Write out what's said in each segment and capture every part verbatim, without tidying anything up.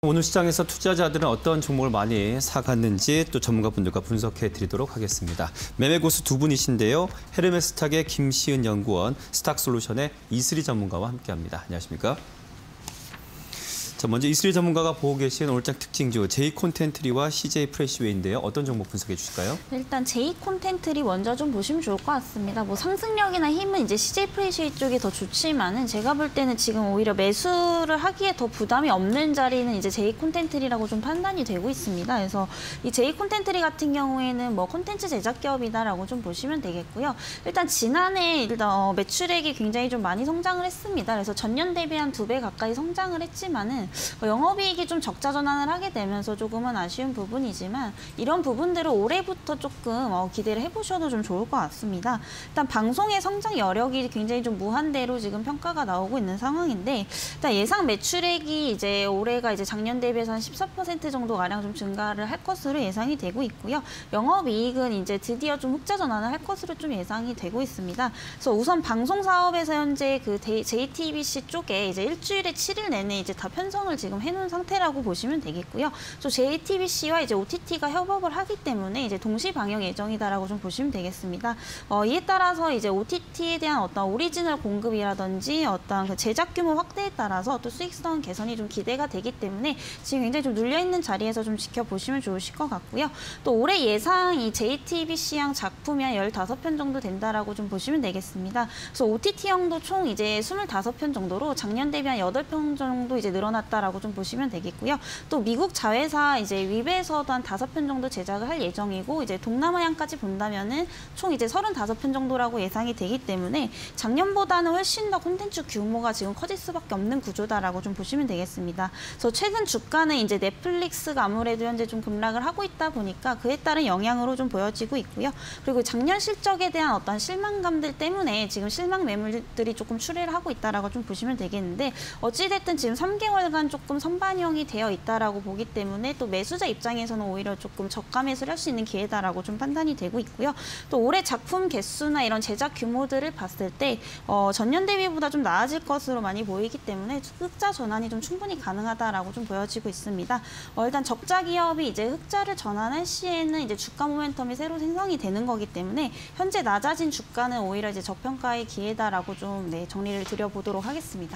오늘 시장에서 투자자들은 어떤 종목을 많이 사갔는지 또 전문가분들과 분석해 드리도록 하겠습니다. 매매 고수 두 분이신데요. 헤르메스탁의 김시은 연구원, 스탁솔루션의 이슬희 전문가와 함께합니다. 안녕하십니까? 자, 먼저 이슬희 전문가가 보고 계신 오늘장 특징주 제이콘텐트리와 씨제이 프레시웨이인데요. 어떤 종목 분석해 주실까요? 일단 제이콘텐트리 먼저 좀 보시면 좋을 것 같습니다. 뭐 상승력이나 힘은 이제 씨제이 프레시웨이 쪽이 더 좋지만은 제가 볼 때는 지금 오히려 매수를 하기에 더 부담이 없는 자리는 이제 제이콘텐트리라고 좀 판단이 되고 있습니다. 그래서 이 제이콘텐트리 같은 경우에는 뭐 콘텐츠 제작 기업이다라고 좀 보시면 되겠고요. 일단 지난해 일단 어, 매출액이 굉장히 좀 많이 성장을 했습니다. 그래서 전년 대비 한 두 배 가까이 성장을 했지만은 영업이익이 좀 적자 전환을 하게 되면서 조금은 아쉬운 부분이지만 이런 부분들을 올해부터 조금 어, 기대를 해보셔도 좀 좋을 것 같습니다. 일단 방송의 성장 여력이 굉장히 좀 무한대로 지금 평가가 나오고 있는 상황인데 일단 예상 매출액이 이제 올해가 이제 작년 대비해서 한 십사 퍼센트 정도 가량 좀 증가를 할 것으로 예상이 되고 있고요. 영업이익은 이제 드디어 좀 흑자 전환을 할 것으로 좀 예상이 되고 있습니다. 그래서 우선 방송 사업에서 현재 그 제이티비씨 쪽에 이제 일주일에 칠 일 내내 이제 다 편성 을 지금 해놓은 상태라고 보시면 되겠고요. 또 제이티비씨와 이제 오티티가 협업을 하기 때문에 이제 동시 방영 예정이다라고 좀 보시면 되겠습니다. 어, 이에 따라서 이제 오티티에 대한 어떤 오리지널 공급이라든지 어떤 그 제작 규모 확대에 따라서 또 수익성 개선이 좀 기대가 되기 때문에 지금 굉장히 좀 눌려 있는 자리에서 좀 지켜보시면 좋으실 것 같고요. 또 올해 예상 이 제이티비씨형 작품이 한 열다섯 편 정도 된다라고 좀 보시면 되겠습니다. 그래서 오티티형도 총 이제 스물다섯 편 정도로 작년 대비 한 여덟 편 정도 이제 늘어났다. 라고 좀 보시면 되겠고요. 또 미국 자회사 이제 웹에서도 한 다섯 편 정도 제작을 할 예정이고 이제 동남아향까지 본다면은 총 이제 서른다섯 편 정도라고 예상이 되기 때문에 작년보다는 훨씬 더 콘텐츠 규모가 지금 커질 수밖에 없는 구조다라고 좀 보시면 되겠습니다. 그래서 최근 주가는 이제 넷플릭스가 아무래도 현재 좀 급락을 하고 있다 보니까 그에 따른 영향으로 좀 보여지고 있고요. 그리고 작년 실적에 대한 어떤 실망감들 때문에 지금 실망 매물들이 조금 출회를 하고 있다라고 좀 보시면 되겠는데 어찌됐든 지금 삼 개월간 조금 선반영이 되어 있다라고 보기 때문에 또 매수자 입장에서는 오히려 조금 저가 매수를 할 수 있는 기회다라고 좀 판단이 되고 있고요. 또 올해 작품 개수나 이런 제작 규모들을 봤을 때 어, 전년 대비보다 좀 나아질 것으로 많이 보이기 때문에 흑자 전환이 좀 충분히 가능하다라고 좀 보여지고 있습니다. 어, 일단 적자 기업이 이제 흑자를 전환할 시에는 이제 주가 모멘텀이 새로 생성이 되는 거기 때문에 현재 낮아진 주가는 오히려 이제 저평가의 기회다라고 좀 네, 정리를 드려보도록 하겠습니다.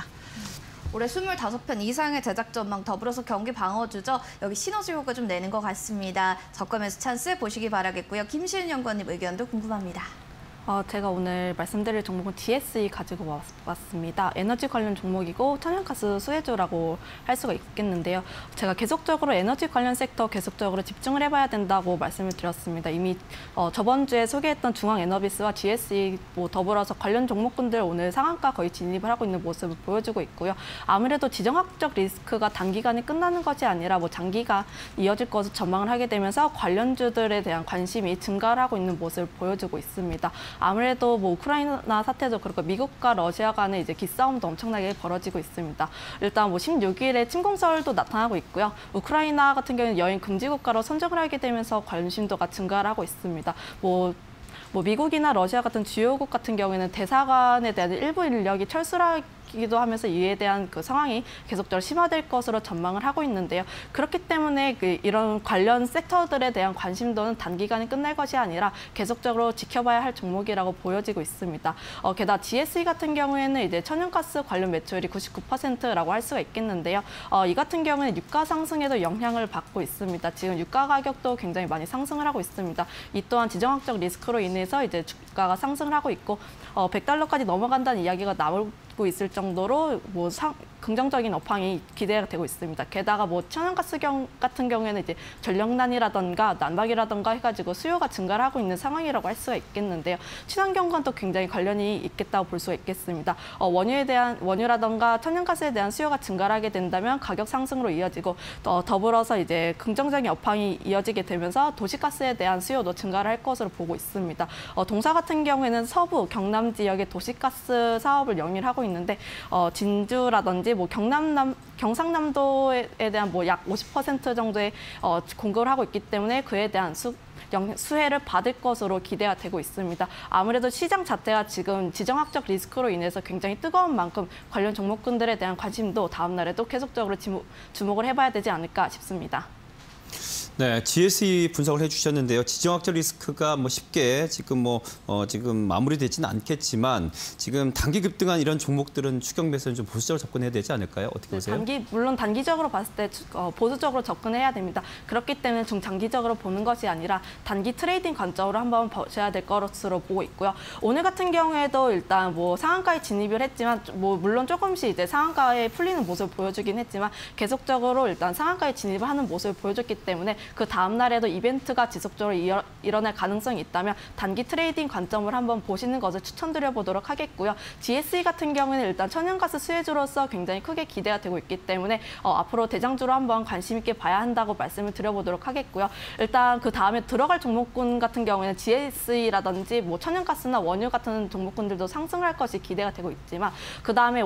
올해 스물다섯 편 이상의 제작 전망 더불어서 경기 방어주죠. 여기 시너지 효과 좀 내는 것 같습니다. 저가 매수 찬스 보시기 바라겠고요. 김시은 연구원님 의견도 궁금합니다. 어, 제가 오늘 말씀드릴 종목은 디에스이 가지고 왔습니다. 에너지 관련 종목이고 천연가스 수혜주라고 할 수가 있겠는데요. 제가 계속적으로 에너지 관련 섹터 계속적으로 집중을 해봐야 된다고 말씀을 드렸습니다. 이미 어, 저번 주에 소개했던 중앙에너비스와 디에스이 뭐 더불어서 관련 종목군들 오늘 상한가 거의 진입을 하고 있는 모습을 보여주고 있고요. 아무래도 지정학적 리스크가 단기간에 끝나는 것이 아니라 뭐 장기가 이어질 것을 전망을 하게 되면서 관련주들에 대한 관심이 증가를 하고 있는 모습을 보여주고 있습니다. 아무래도 뭐 우크라이나 사태도 그렇고 미국과 러시아 간의 이제 기싸움도 엄청나게 벌어지고 있습니다. 일단 뭐 십육 일에 침공설도 나타나고 있고요. 우크라이나 같은 경우는 여행 금지 국가로 선정을 하게 되면서 관심도가 증가를 하고 있습니다. 뭐 뭐 미국이나 러시아 같은 주요국 같은 경우에는 대사관에 대한 일부 인력이 철수를 기도 하면서 이에 대한 그 상황이 계속적으로 심화될 것으로 전망을 하고 있는데요. 그렇기 때문에 그 이런 관련 섹터들에 대한 관심도는 단기간에 끝날 것이 아니라 계속적으로 지켜봐야 할 종목이라고 보여지고 있습니다. 어, 게다가 디에스이 같은 경우에는 이제 천연가스 관련 매출이 구십구 퍼센트라고 할 수가 있겠는데요. 어, 이 같은 경우에는 유가 상승에도 영향을 받고 있습니다. 지금 유가 가격도 굉장히 많이 상승을 하고 있습니다. 이 또한 지정학적 리스크로 인해서 이제 주가가 상승을 하고 있고 어, 백 달러까지 넘어간다는 이야기가 나오고 있을 정도로 뭐 상, 긍정적인 업황이 기대가 되고 있습니다. 게다가 뭐 천연가스 경, 같은 경우에는 이제 전력난이라던가 난방이라던가 해가지고 수요가 증가를 하고 있는 상황이라고 할 수가 있겠는데요. 친환경과도 굉장히 관련이 있겠다고 볼 수가 있겠습니다. 어, 원유에 대한 원유라던가 천연가스에 대한 수요가 증가를 하게 된다면 가격 상승으로 이어지고 또 더불어서 이제 긍정적인 업황이 이어지게 되면서 도시가스에 대한 수요도 증가를 할 것으로 보고 있습니다. 어, 동사 같은 경우에는 서부 경남 지역의 도시가스 사업을 영위를 하고 있는데 어, 진주라든지 뭐 경남남 경상남도에 대한 뭐 약 오십 퍼센트 정도의 어, 공급을 하고 있기 때문에 그에 대한 수 영, 수혜를 받을 것으로 기대가 되고 있습니다. 아무래도 시장 자체가 지금 지정학적 리스크로 인해서 굉장히 뜨거운 만큼 관련 종목군들에 대한 관심도 다음 날에도 계속적으로 지무, 주목을 해봐야 되지 않을까 싶습니다. 네, 지에스이 분석을 해주셨는데요. 지정학적 리스크가 뭐 쉽게 지금 뭐 어, 지금 마무리되지는 않겠지만 지금 단기 급등한 이런 종목들은 추격 매수는 좀 보수적으로 접근해야 되지 않을까요? 어떻게 네, 보세요? 단기 물론 단기적으로 봤을 때 어, 보수적으로 접근해야 됩니다. 그렇기 때문에 중장기적으로 보는 것이 아니라 단기 트레이딩 관점으로 한번 보셔야 될 것으로 보고 있고요. 오늘 같은 경우에도 일단 뭐 상한가에 진입을 했지만 뭐 물론 조금씩 이제 상한가에 풀리는 모습을 보여주긴 했지만 계속적으로 일단 상한가에 진입을 하는 모습을 보여줬기 때문에 그 다음 날에도 이벤트가 지속적으로 일어, 일어날 가능성이 있다면 단기 트레이딩 관점을 한번 보시는 것을 추천드려 보도록 하겠고요. 지에스이 같은 경우에는 일단 천연가스 수혜주로서 굉장히 크게 기대가 되고 있기 때문에 어, 앞으로 대장주로 한번 관심 있게 봐야 한다고 말씀을 드려보도록 하겠고요. 일단 그 다음에 들어갈 종목군 같은 경우에는 지에스이라든지 뭐 천연가스나 원유 같은 종목군들도 상승할 것이 기대가 되고 있지만 그 다음에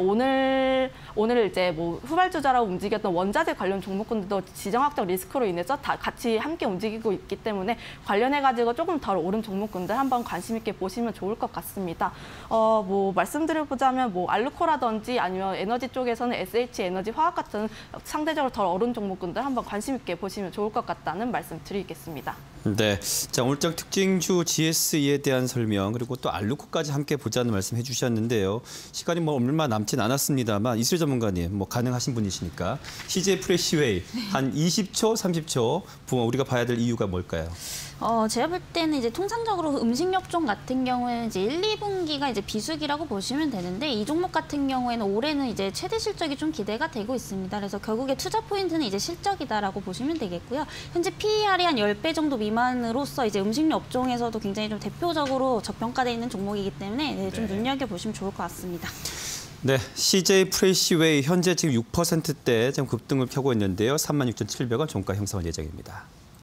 오늘 오늘 이제 뭐 후발주자라고 움직였던 원자재 관련 종목군들도 지정학적 리스크로 인해서 다 같이 함께 움직이고 있기 때문에 관련해가지고 조금 덜 오른 종목군들 한번 관심 있게 보시면 좋을 것 같습니다. 어, 뭐 말씀드려보자면 뭐 알루코라든지 아니면 에너지 쪽에서는 에스에이치 에너지 화학 같은 상대적으로 덜 오른 종목군들 한번 관심 있게 보시면 좋을 것 같다는 말씀 드리겠습니다. 네, 자 오늘장 특징주 지에스이에 대한 설명 그리고 또 알루코까지 함께 보자는 말씀 해주셨는데요. 시간이 뭐 얼마 남진 않았습니다만 이슬 전문가님 뭐 가능하신 분이시니까 씨제이 프레시웨이 한 이십 초, 삼십 초 우리가 봐야 될 이유가 뭘까요? 어, 제가 볼 때는 이제 통상적으로 음식업종 같은 경우에는 이제 일, 이 분기가 이제 비수기라고 보시면 되는데 이 종목 같은 경우에는 올해는 이제 최대 실적이 좀 기대가 되고 있습니다. 그래서 결국에 투자 포인트는 이제 실적이다라고 보시면 되겠고요. 현재 피이알이 한 십 배 정도 미만으로서 이제 음식료 업종에서도 굉장히 좀 대표적으로 저평가되어 있는 종목이기 때문에 네, 좀 네. 눈여겨보시면 좋을 것 같습니다. 네, 씨제이 프레시웨이 현재 지금 육 퍼센트대 지금 급등을 켜고 있는데요. 삼만 육천칠백 원 종가 형성할 예정입니다.